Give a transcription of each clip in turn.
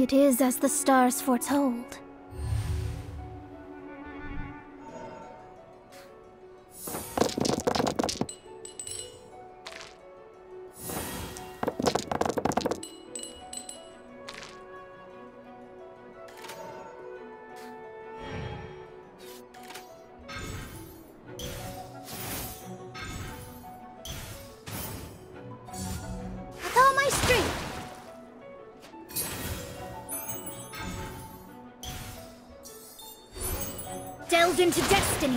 It is as the stars foretold. With all my strength! Delved into destiny.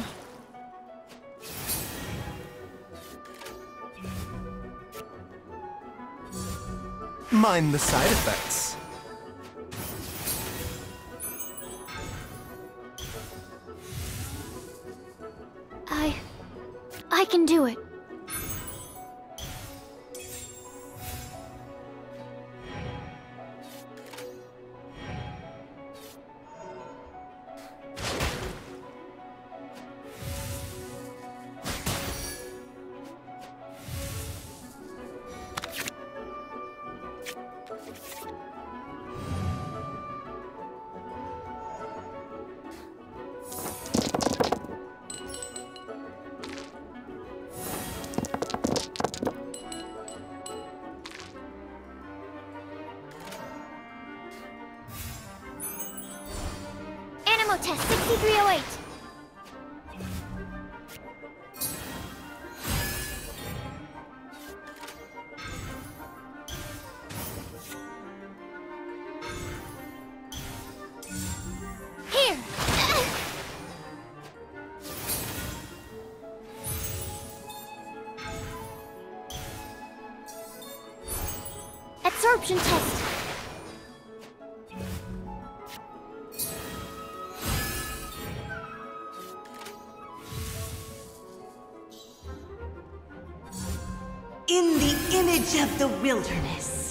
Mind the side effects. I can do it. Animal test 6308. Here. Absorption test. In the image of the wilderness.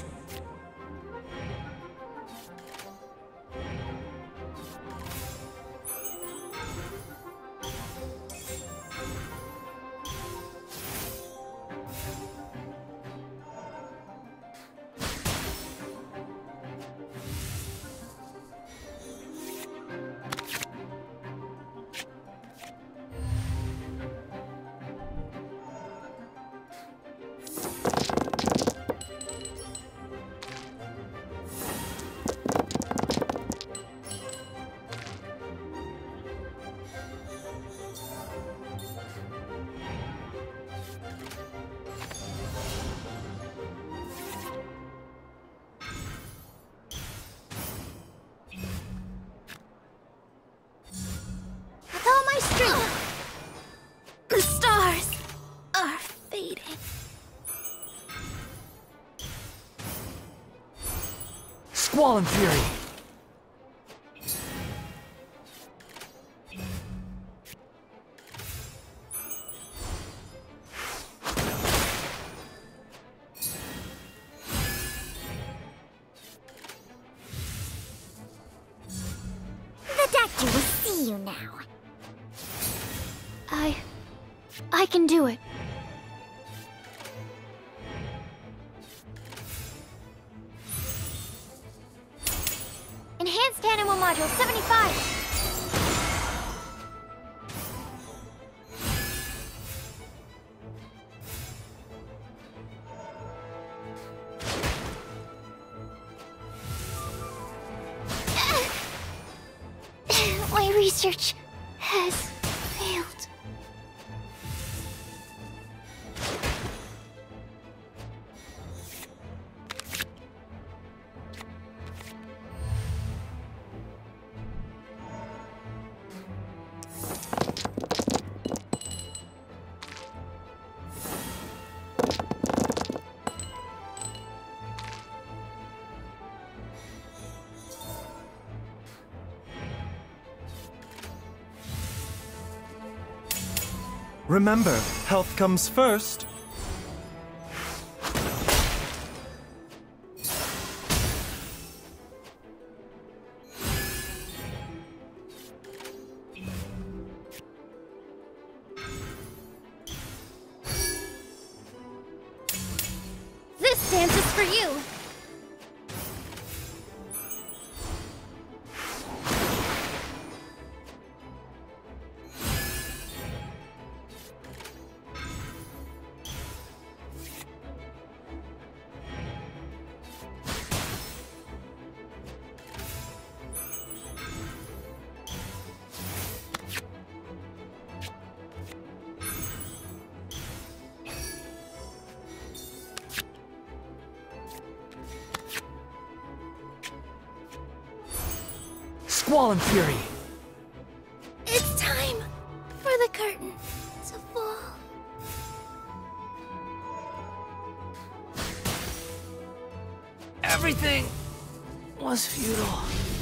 With all my strength. The stars are fading. Squall and fury. The doctor will see you now. I can do it. Enhanced Animal Module 75. My research has failed. Remember, health comes first. This dance is for you. Squall and Fury! It's time for the curtain to fall. Everything was futile.